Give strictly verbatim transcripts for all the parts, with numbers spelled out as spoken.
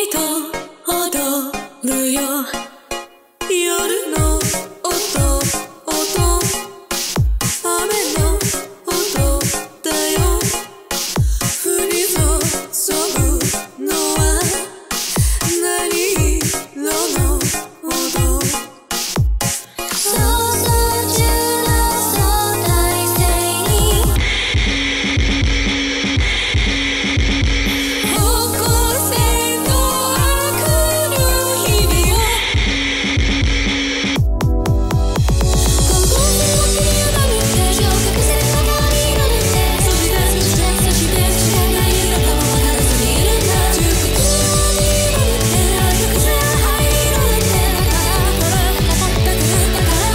と踊るよ夜の音音雨の音だよ降り注ぐのは何色の音想像中の相対性に方向性のあくる日々を高校生を切り埋まるって昇格する様に乗るってそしてそしてそして知らない中も分からずにいるんだ熟考に乗るって赤くせ灰色ってだからだからだからだから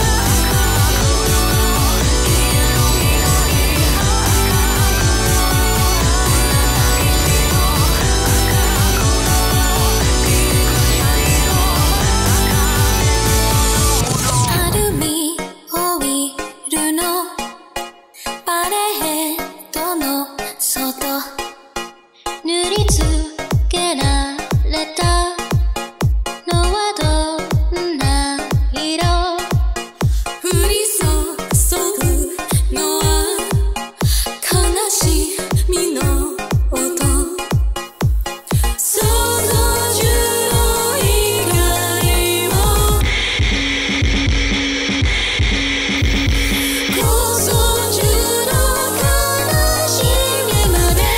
アルミホイールのパレードの外塗りつけられたのはどんな色降り注ぐのは悲しみの音想像中の以外を構想中の悲しみまで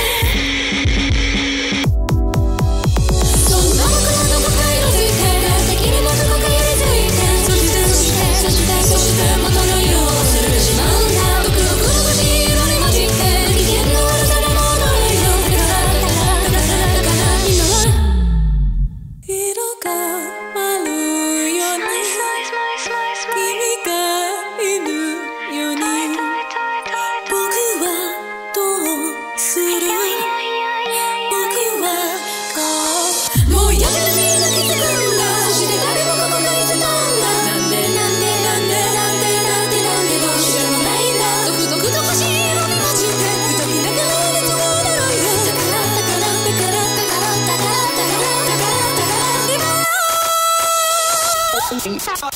そんな僕らの誤解をついて敵にもどこか寄りついてそしてそしてそしてそして元の色を忘れてしまうんだ毒を黒星色に混じって危険な悪さのものの色だからだからだからだから今は色があるように君がいるように僕はどうする僕はこうもうやめてみんな気づくんだそして誰もここがいつなんだなんでなんでなんでなんでなんでなんでどうしてもないんだ独特の星色に混じって不時な顔でそうだろうよだからだからだからだからだからだからだからだから今